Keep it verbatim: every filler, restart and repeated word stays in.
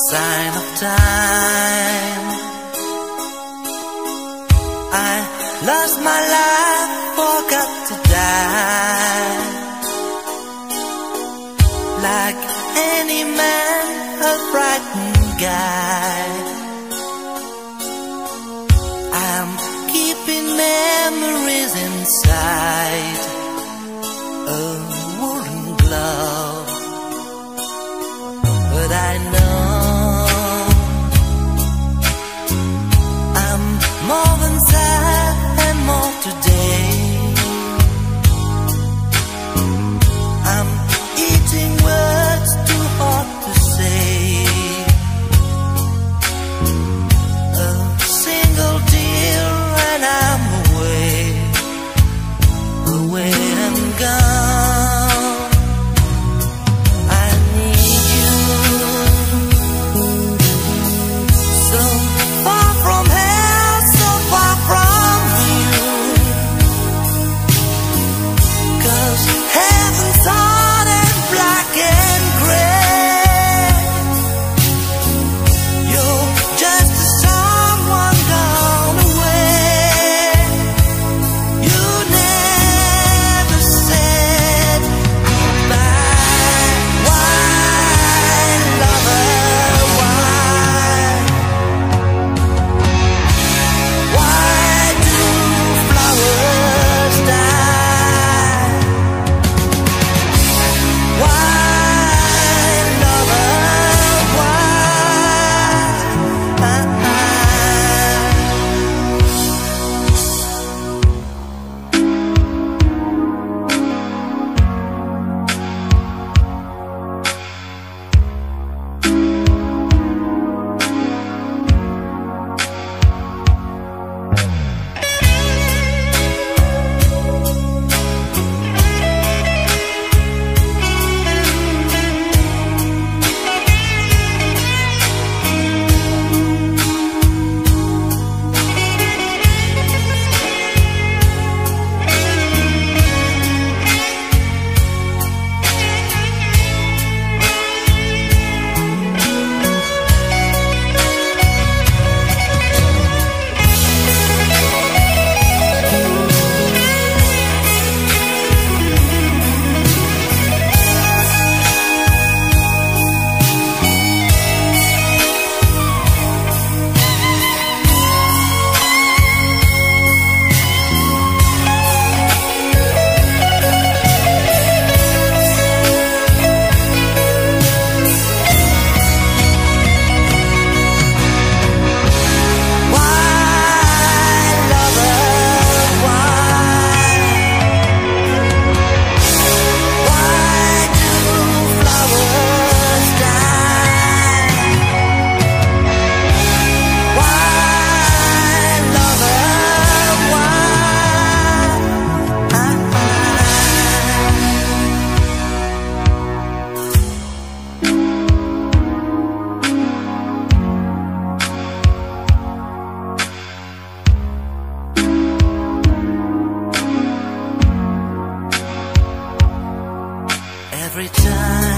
sign of time. I lost my life, forgot to die. Like any man, a frightened guy, I'm keeping memories inside a woolen glove. But I know I'm more than sad and more today. I'm eating words too hard to say. A single tear and I'm away, away and gone. I need you, so far from hell, so far from you. 'Cause heaven's hard and black and gray. You're just someone gone away. You never said goodbye. Why, lover, why? Why do flowers die? Why, lover, every time